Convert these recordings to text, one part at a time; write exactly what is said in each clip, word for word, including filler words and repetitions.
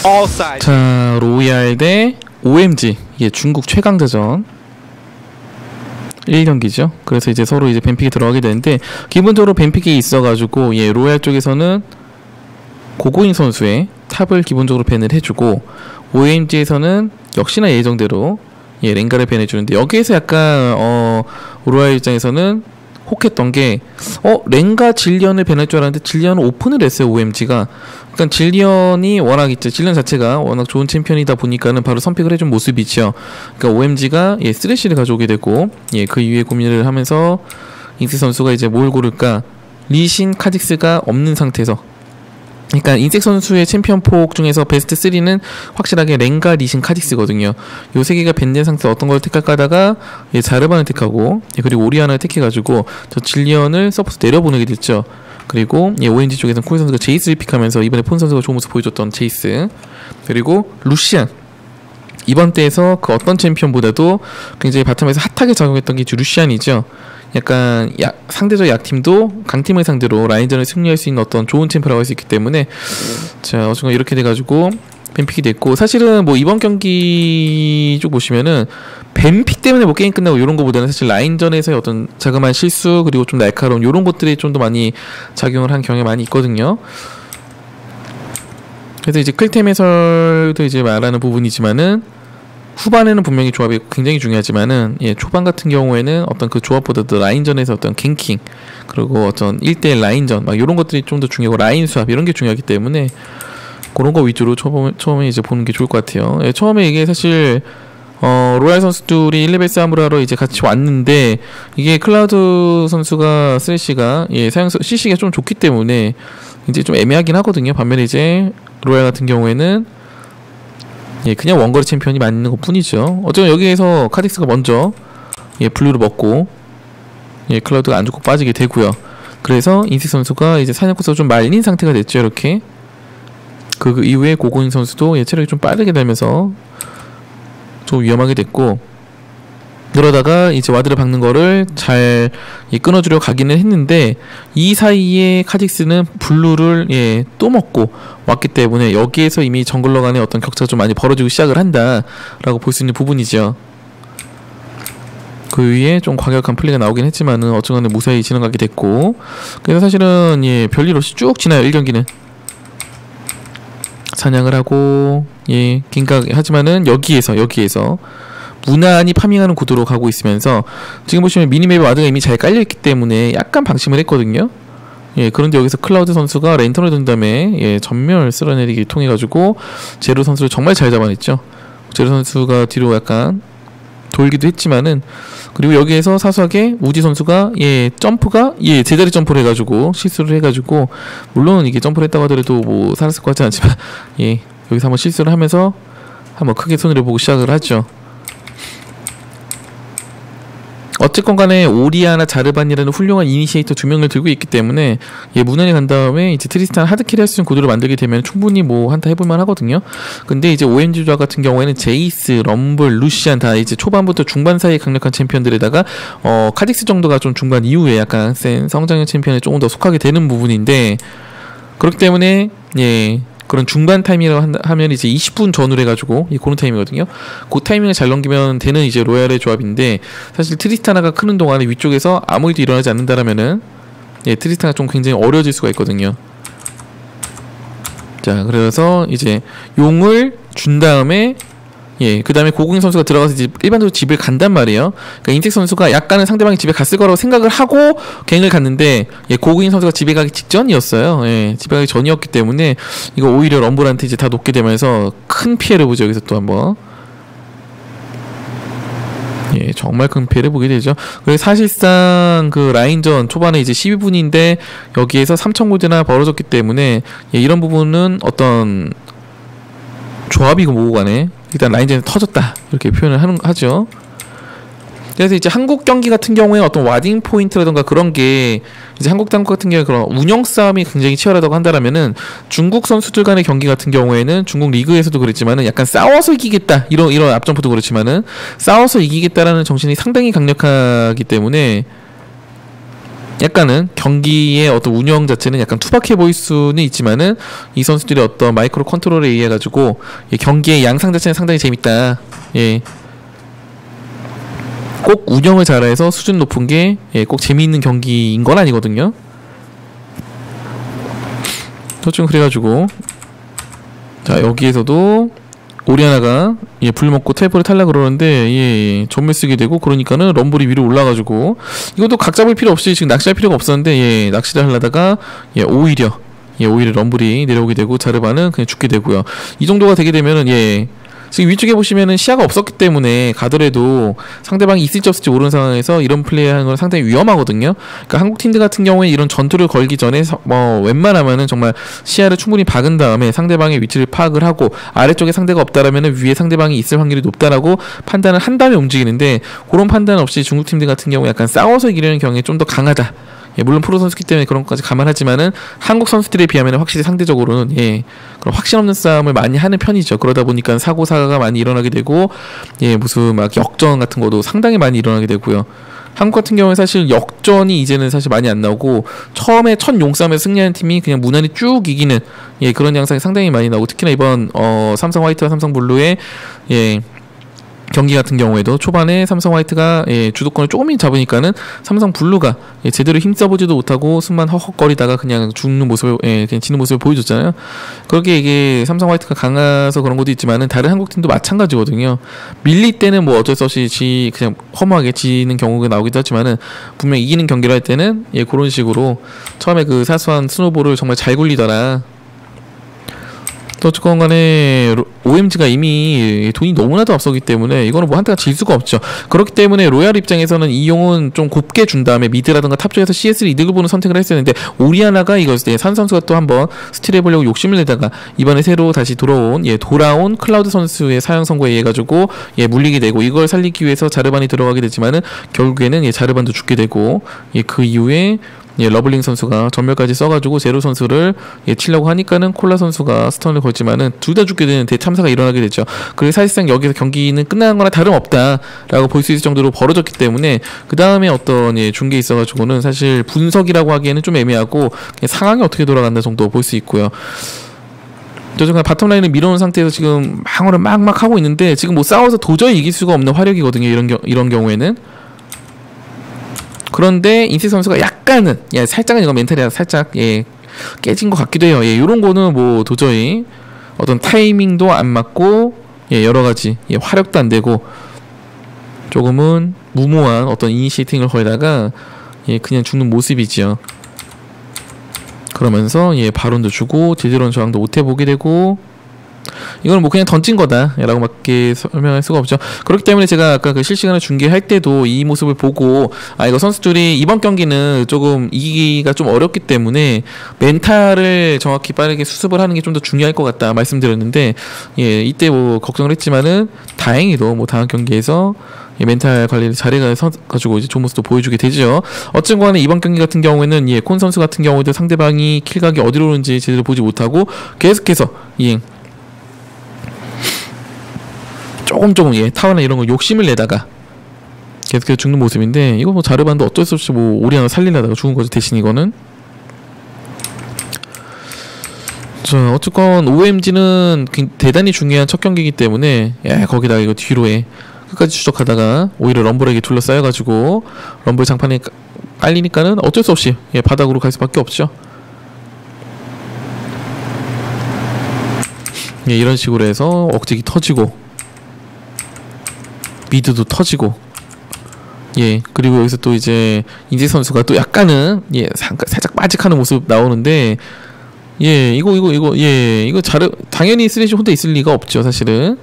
all sides. 자, 로얄 대 오엠지. 이게 중국 최강자전 일 경기죠. 그래서 이제 서로 이제 뱀픽이 들어가게 되는데, 기본적으로 뱀픽이 있어가지고, 예, 로얄 쪽에서는 고고잉 선수의 탑을 기본적으로 밴을 해주고, 오엠지에서는 역시나 예정대로 예, 랭가를 밴해주는데, 여기에서 약간 어 로얄 입장에서는 혹했던 게, 어 랭가 질리언을 밴할 줄 알았는데 질리언은 오픈을 했어요, 오엠지가. 그러니까 질리언이 워낙 있죠. 질리언 자체가 워낙 좋은 챔피언이다 보니까는 바로 선픽을 해준 모습이죠. 그러니까 오엠지가 예, 쓰레쉬를 가져오게 되고, 예, 그 이후에 고민을 하면서 인스 선수가 이제 뭘 고를까? 리신, 카직스가 없는 상태에서, 그러니까 인색 선수의 챔피언 폭 중에서 베스트 쓰리는 확실하게 랭가, 리신, 카직스거든요. 요 세 개가 밴된 상태에서 어떤 걸 택할까 하다가 예, 자르반을 택하고, 예, 그리고 오리아나를 택해가지고 저 질리언을 서포트 내려보내게 됐죠. 그리고 예, 오엔지 쪽에서는 코이 선수가 제이스를 픽하면서 이번에 폰 선수가 좋은 모습 보여줬던 제이스, 그리고 루시안. 이번 때에서 그 어떤 챔피언보다도 굉장히 바텀에서 핫하게 작용했던 게 루시안이죠. 약간 약, 상대적 약팀도 강팀을 상대로 라인전을 승리할 수 있는 어떤 좋은 챔프라고 할 수 있기 때문에, 자, 어쨌건 이렇게 돼가지고 뱀픽이 됐고, 사실은 뭐 이번 경기 쪽 보시면은 뱀픽 때문에 뭐 게임 끝나고 이런 거보다는 사실 라인전에서의 어떤 자그마한 실수, 그리고 좀 날카로운 이런 것들이 좀 더 많이 작용을 한 경향이 많이 있거든요. 그래서 이제 클템 해설도 이제 말하는 부분이지만은, 후반에는 분명히 조합이 굉장히 중요하지만은, 예, 초반 같은 경우에는 어떤 그 조합보다도 라인전에서 어떤 갱킹, 그리고 어떤 일 대일 라인전, 막 이런 것들이 좀 더 중요하고, 라인 수합 이런 게 중요하기 때문에 그런 거 위주로 처음에, 처음에 이제 보는 게 좋을 것 같아요. 예, 처음에 이게 사실 어, 로얄 선수들이 일 레벨 싸움을 하러 이제 같이 왔는데, 이게 클라우드 선수가 쓰레쉬가 예, 사용 씨씨가 좀 좋기 때문에 이제 좀 애매하긴 하거든요. 반면에 이제 로얄 같은 경우에는 예, 그냥 원거리 챔피언이 맞는 것 뿐이죠. 어쨌든 여기에서 카직스가 먼저 예, 블루를 먹고, 예, 클라우드가 안 좋고 빠지게 되고요. 그래서 인식 선수가 이제 사냥코스가 좀 말린 상태가 됐죠. 이렇게 그, 그 이후에 고고잉 선수도 예, 체력이 좀 빠르게 되면서 좀 위험하게 됐고, 그러다가 이제 와드를 박는 거를 잘 예, 끊어주려 가기는 했는데, 이 사이에 카직스는 블루를 예, 또 먹고 왔기 때문에 여기에서 이미 정글러 간의 어떤 격차가 좀 많이 벌어지고 시작을 한다라고 볼 수 있는 부분이죠. 그 위에 좀 과격한 플레이가 나오긴 했지만은 어쨌든 무사히 지나가게 됐고, 그래서 사실은 예, 별일 없이 쭉 지나요. 일 경기는 사냥을 하고 예, 긴가 하지만은 여기에서 여기에서 무난히 파밍하는 구도로 가고 있으면서, 지금 보시면 미니맵에 와드가 이미 잘 깔려있기 때문에 약간 방심을 했거든요. 예, 그런데 여기서 클라우드 선수가 랜턴을 든 다음에 예, 전멸 쓸어내리기 통해가지고 제로 선수를 정말 잘 잡아냈죠. 제로 선수가 뒤로 약간 돌기도 했지만은, 그리고 여기에서 사소하게 우지 선수가 예, 점프가 예, 제자리 점프를 해가지고 실수를 해가지고, 물론 이게 점프를 했다고 하더라도 뭐 살았을 것 같지 않지만 예, 여기서 한번 실수를 하면서 한번 크게 손해를 보고 시작을 하죠. 어쨌건 간에 오리아나 자르반이라는 훌륭한 이니시에이터 두 명을 들고 있기 때문에 예, 무난히 간 다음에 이제 트리스탄 하드캐리 할 수 있는 구도를 만들게 되면 충분히 뭐 한타 해볼만 하거든요. 근데 이제 오엠지 조합 같은 경우에는 제이스, 럼블, 루시안 다 이제 초반부터 중반 사이에 강력한 챔피언들에다가 어 카직스 정도가 좀 중반 이후에 약간 센 성장형 챔피언에 조금 더 속하게 되는 부분인데, 그렇기 때문에 예, 그런 중반 타이밍이라고 하면 이제 이십 분 전후로 해가지고 이 그런 타이밍이거든요. 그 타이밍을 잘 넘기면 되는 이제 로얄의 조합인데, 사실 트리스타나가 크는 동안에 위쪽에서 아무 일도 일어나지 않는다라면은 예, 트리스타나가 좀 굉장히 어려워질 수가 있거든요. 자, 그래서 이제 용을 준 다음에 예, 그 다음에 고고잉 선수가 들어가서 이제 일반적으로 집을 간단 말이에요. 그러니까 인텍 선수가 약간은 상대방이 집에 갔을 거라고 생각을 하고 갱을 갔는데, 예, 고고잉 선수가 집에 가기 직전이었어요. 예, 집에 가기 전이었기 때문에 이거 오히려 럼블한테 이제 다 놓게 되면서 큰 피해를 보죠. 여기서 또 한번 예, 정말 큰 피해를 보게 되죠. 그래서 사실상 그 라인전 초반에 이제 십이 분인데 여기에서 삼천 골드나 벌어졌기 때문에 예, 이런 부분은 어떤 조합이고 뭐고 간에 일단 라인전에서 터졌다 이렇게 표현을 하는 하죠. 그래서 이제 한국 경기 같은 경우에 어떤 와딩 포인트라던가 그런 게 이제 한국 당국 같은 경우에 그런 운영 싸움이 굉장히 치열하다고 한다라면은, 중국 선수들 간의 경기 같은 경우에는 중국 리그에서도 그랬지만은 약간 싸워서 이기겠다 이런 이런 앞점프도 그렇지만은 싸워서 이기겠다라는 정신이 상당히 강력하기 때문에 약간은 경기의 어떤 운영 자체는 약간 투박해 보일 수는 있지만은 이 선수들의 어떤 마이크로 컨트롤에 의해 가지고 예, 경기의 양상 자체는 상당히 재밌다. 예. 꼭 운영을 잘해서 수준 높은 게 예, 꼭 재미있는 경기인 건 아니거든요. 좀 그래가지고 자 여기에서도 오리아나가 예, 불 먹고 텔포를 탈라 그러는데 예, 전멸 쓰게 되고 그러니까는 럼블이 위로 올라가지고 이것도 각 잡을 필요 없이 지금 낚시할 필요가 없었는데 예, 낚시를 하려다가 예, 오히려 예, 오히려 럼블이 내려오게 되고 자르바는 그냥 죽게 되고요. 이 정도가 되게 되면은 예. 지금 위쪽에 보시면은 시야가 없었기 때문에 가더라도 상대방이 있을지 없을지 모르는 상황에서 이런 플레이 하는 건 상당히 위험하거든요. 그러니까 한국 팀들 같은 경우에 이런 전투를 걸기 전에 뭐 웬만하면은 정말 시야를 충분히 박은 다음에 상대방의 위치를 파악을 하고 아래쪽에 상대가 없다라면은 위에 상대방이 있을 확률이 높다라고 판단을 한 다음에 움직이는데 그런 판단 없이 중국 팀들 같은 경우 약간 싸워서 이기려는 경향이 좀 더 강하다. 예, 물론 프로 선수기 때문에 그런 것까지 감안하지만은 한국 선수들에 비하면 확실히 상대적으로는 예, 그런 확신 없는 싸움을 많이 하는 편이죠. 그러다 보니까 사고 사고가 많이 일어나게 되고 예, 무슨 막 역전 같은 것도 상당히 많이 일어나게 되고요. 한국 같은 경우에 사실 역전이 이제는 사실 많이 안 나오고 처음에 첫 용싸움에서 승리하는 팀이 그냥 무난히 쭉 이기는 예, 그런 양상이 상당히 많이 나오고 특히나 이번 어, 삼성 화이트와 삼성 블루의 예. 경기 같은 경우에도 초반에 삼성 화이트가 예, 주도권을 조금이 잡으니까는 삼성 블루가 예, 제대로 힘써보지도 못하고 숨만 헉헉거리다가 그냥 죽는 모습을 예, 그냥 지는 모습을 보여줬잖아요. 그렇게 이게 삼성 화이트가 강해서 그런 것도 있지만은 다른 한국 팀도 마찬가지거든요. 밀릴 때는 뭐 어쩔 수 없이 지 그냥 허무하게 지는 경우가 나오기도 하지만은 분명 이기는 경기를 할 때는 예, 그런 식으로 처음에 그 사소한 스노볼을 정말 잘 굴리더라. 어쨌건 간에 오엠지가 이미 돈이 너무나도 앞서기 때문에 이거는 뭐 한타가 질 수가 없죠. 그렇기 때문에 로얄 입장에서는 이 용은 좀 곱게 준 다음에 미드라든가 탑 쪽에서 씨에스를 이득을 보는 선택을 했었는데 오리아나가 이거 예, 산 선수가 또 한번 스틸 해보려고 욕심을 내다가 이번에 새로 다시 돌아온 예, 돌아온 클라우드 선수의 사형 선고에 의해 가지고 예, 물리게 되고 이걸 살리기 위해서 자르반이 들어가게 되지만은 결국에는 예, 자르반도 죽게 되고 예, 그 이후에 예, 러블링 선수가 전멸까지 써가지고 제로 선수를 예, 치려고 하니까는 콜라 선수가 스턴을 걸지만은 둘 다 죽게 되는 대참사가 일어나게 되죠. 그래서 사실상 여기서 경기는 끝나는 거나 다름없다라고 볼 수 있을 정도로 벌어졌기 때문에 그 다음에 어떤 예, 중계에 있어가지고는 사실 분석이라고 하기에는 좀 애매하고 상황이 어떻게 돌아간다 정도 볼 수 있고요. 저중간 바텀라인을 밀어놓은 상태에서 지금 방어를 막막 하고 있는데 지금 뭐 싸워서 도저히 이길 수가 없는 화력이거든요. 이런 겨, 이런 경우에는. 그런데 인세 선수가 약간은 예, 살짝은 이거 멘탈이 살짝 예, 깨진 것 같기도 해요. 예, 이런 거는 뭐 도저히 어떤 타이밍도 안 맞고 예, 여러 가지 예, 화력도 안 되고 조금은 무모한 어떤 이니시팅을 걸다가 예, 그냥 죽는 모습이지요. 그러면서 예, 바론도 주고 딜드론 저항도 못 해보게 되고 이거는 뭐 그냥 던진 거다 라고 밖에 설명할 수가 없죠. 그렇기 때문에 제가 아까 그 실시간을 중계할 때도 이 모습을 보고 아 이거 선수들이 이번 경기는 조금 이기기가 좀 어렵기 때문에 멘탈을 정확히 빠르게 수습을 하는 게 좀 더 중요할 것 같다 말씀드렸는데 예 이때 뭐 걱정을 했지만은 다행히도 뭐 다음 경기에서 예, 멘탈 관리를 잘해가지고 이제 좋은 모습도 보여주게 되죠. 어쨌든 간에 이번 경기 같은 경우에는 예, 콘 선수 같은 경우에도 상대방이 킬각이 어디로 오는지 제대로 보지 못하고 계속해서 예 조금 조금 예 타워나 이런 거 욕심을 내다가 계속해서 죽는 모습인데 이거 뭐 자르반도 어쩔 수 없이 뭐 오리아나 살리려다가 죽은 거죠. 대신 이거는 자 어쨌건 오엠지는 대단히 중요한 첫 경기이기 때문에 야 거기다가 이거 뒤로에 끝까지 추적하다가 오히려 럼블에게 둘러싸여가지고 럼블 장판에 깔리니까는 어쩔 수 없이 예 바닥으로 갈 수밖에 없죠. 예 이런 식으로 해서 억제기 터지고 미드도 터지고 예 그리고 여기서 또 이제 인재 선수가 또 약간은 예 살짝 빠직하는 모습 나오는데 예 이거 이거 이거 예 이거 잘 당연히 쓰레쉬 혼자 있을 리가 없죠 사실은.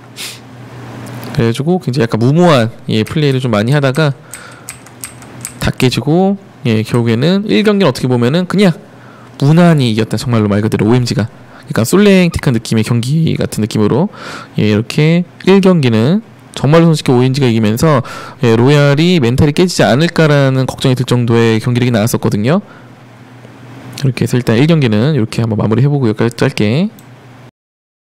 그래가지고 굉장히 약간 무모한 예 플레이를 좀 많이 하다가 다 깨지고 예 결국에는 일 경기는 어떻게 보면은 그냥 무난히 이겼다 정말로 말 그대로 오엠지가 약간 솔랭틱한 느낌의 경기 같은 느낌으로 예 이렇게 일 경기는 정말로 솔직히 오엠지가 이기면서 예, 로얄이 멘탈이 깨지지 않을까라는 걱정이 들 정도의 경기력이 나왔었거든요. 이렇게 해서 일단 일 경기는 이렇게 한번 마무리 해보고 여기까지 짧게